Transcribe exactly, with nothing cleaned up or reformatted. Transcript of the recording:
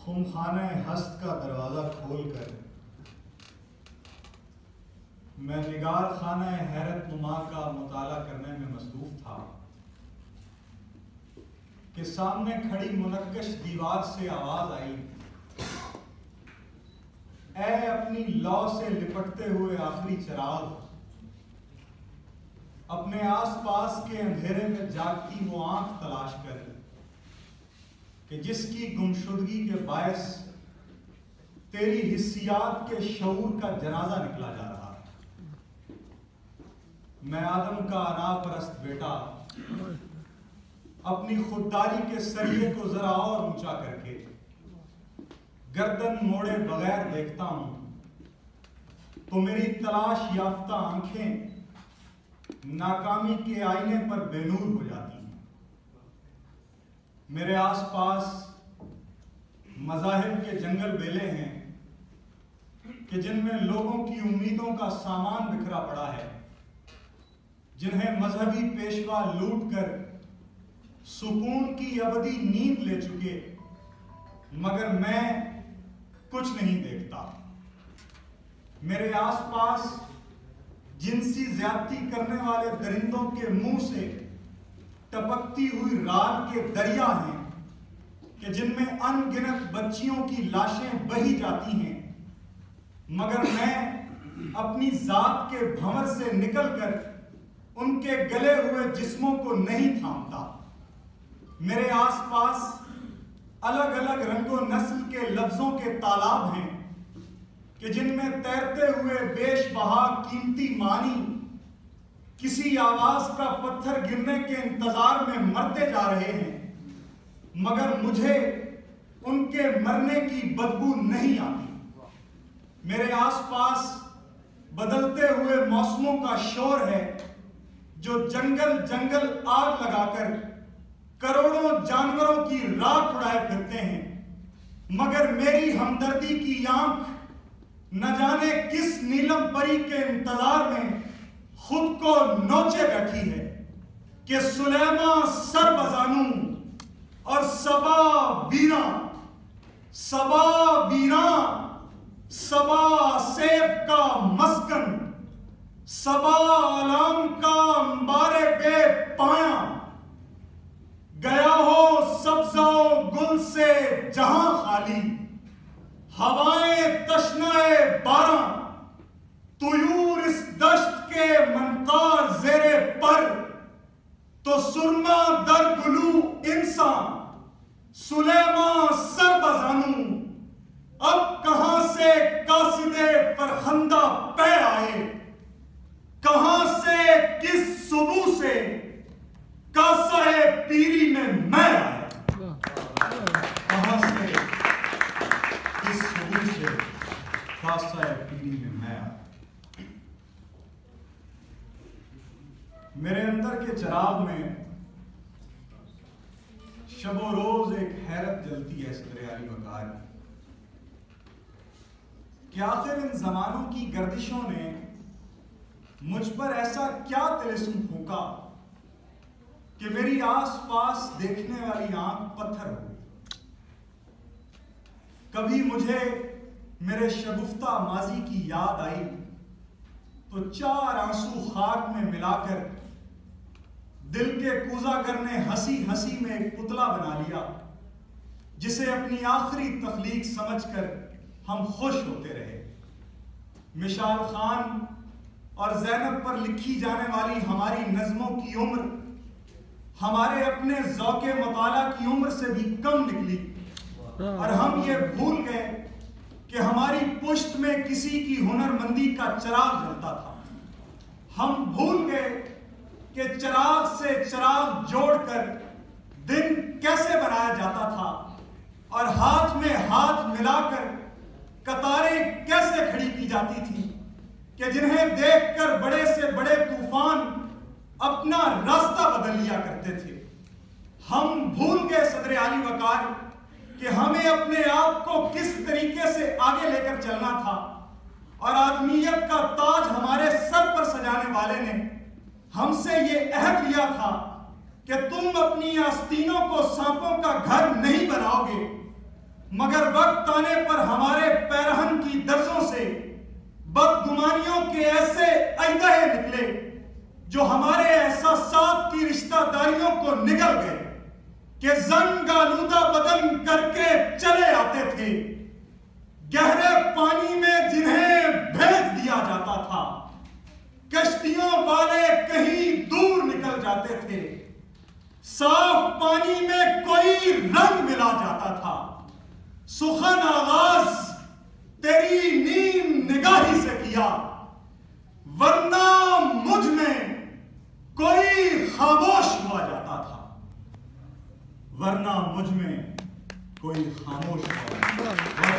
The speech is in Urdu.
خمخانہ ہست کا دروازہ کھول کر میں نگار خانہ حیرت نما کا مطالعہ کرنے میں مصروف تھا کہ سامنے کھڑی منقش دیوار سے آواز آئی، اے اپنی لو سے لپٹتے ہوئے آخری چراغ، اپنے آس پاس کے اندھیرے میں جاگتی وہ آنکھ تلاش کر کہ جس کی گمشدگی کے باعث تیری حسیات کے شعور کا جنازہ نکلا جا رہا ہے۔ میں آدم کا انا پرست بیٹا اپنی خودداری کے سریے کو ذرا اور اونچا کر کے گردن موڑے بغیر دیکھتا ہوں تو میری تلاش یافتہ آنکھیں ناکامی کے آئینے پر بے نور ہو جاتی ہیں۔ میرے آس پاس مذاہب کے جنگل بیلے ہیں کہ جن میں لوگوں کی امیدوں کا سامان بکھرا پڑا ہے، جنہیں مذہبی پیشوا لوٹ کر سکون کی ابدی نیند لے چکے، مگر میں کچھ نہیں دیکھتا۔ میرے آس پاس جنسی زیادتی کرنے والے درندوں کے منہ سے ٹپکتی ہوئی رات کے دریا ہیں کہ جن میں ان گنت بچیوں کی لاشیں بہی جاتی ہیں، مگر میں اپنی ذات کے بھنور سے نکل کر ان کے گلے ہوئے جسموں کو نہیں تھامتا۔ میرے آس پاس الگ الگ رنگ و نسل کے لفظوں کے تالاب ہیں کہ جن میں تیرتے ہوئے بیش بہا قیمتی معنی کسی آواز کا پتھر گرنے کے انتظار میں مرتے جا رہے ہیں، مگر مجھے ان کے مرنے کی بدبو نہیں آتی۔ میرے آس پاس بدلتے ہوئے موسموں کا شور ہے جو جنگل جنگل آگ لگا کر کروڑوں جانوروں کی راکھ اڑائے پھرتے ہیں، مگر میری ہمدردی کی آنکھ نہ جانے کس نیلم پری کے انتظار میں خود کو نوچے بیٹھی ہے کہ سلیمان سر بزانوں اور سبا ویراں سبا ویراں سبا سیب کا مسکن سبا علام کا انبار بے پایاں گیا ہو سبزہ و گل سے جہاں خالی، ہوائیں تشنائے باراں طیور اس دشت کے منقار زیر پر، تو سرما در گلو انسان سلیمان سر بزانوں، اب کہاں سے قاصد فرخندہ پہ آئے، کہاں سے کس صبح سے کاسہ پیری میں میں آیا، کہاں سے کس صبح سے کاسہ پیری میں میں آیا۔ میرے اندر کے چراغ میں شب و روز ایک حیرت جلتی ہے صدر علی وقار کہ آخر ان زمانوں کی گردشوں نے مجھ پر ایسا کیا طلسم پھونکا کہ میری آس پاس دیکھنے والی آنکھ پتھر ہو۔ کبھی مجھے میرے شگفتہ ماضی کی یاد آئی تو چار آنسو خاک میں ملا کر دل کے کوزہ گر نے ہنسی ہنسی میں ایک پتلا بنا لیا جسے اپنی آخری تخلیق سمجھ کر ہم خوش ہوتے رہے۔ مشال خان اور زینب پر لکھی جانے والی ہماری نظموں کی عمر ہمارے اپنے ذوق مطالعہ کی عمر سے بھی کم نکلی، اور ہم یہ بھول گئے کہ ہماری پشت میں کسی کی ہنر مندی کا چراغ جلتا تھا۔ ہم بھول گئے کہ چراغ سے چراغ جوڑ کر دن کیسے بنایا جاتا تھا، اور ہاتھ میں ہاتھ ملا کر قطاریں کیسے کھڑی کی جاتی تھی کہ جنہیں دیکھ کر بڑے سے بڑے طوفان اپنا راستہ بدل لیا کرتے تھے۔ ہم بھول گئے صدر علی وقار کہ ہمیں اپنے آپ کو کس طریقے سے آگے لے کر چلنا تھا، اور آدمیت کا تاج ہمارے سر پر سجانے والے نے ہم سے یہ عہد لیا تھا کہ تم اپنی آستینوں کو سانپوں کا گھر نہیں بناؤ گے، مگر وقت آنے پر ہمارے پیرہن کی درزوں سے بدگمانیوں کے ایسے اژدہے نکلے جو ہمارے احساسات کی رشتہ داریوں کو نگل گئے کہ زنگ آلودہ بدن کر کے چلے آتے تھے، گہرے پانی میں جنہیں بھیج دیا جاتا تھا، کشتیوں والے کہیں دور نکل جاتے تھے، صاف پانی میں کوئی رنگ ملا جاتا تھا، سخن آغاز تیری نیم نگاہی سے کیا، ورنہ مجھ میں کوئی خاموش ہوا جاتا تھا، ورنہ مجھ میں کوئی خاموش ہوا جاتا تھا۔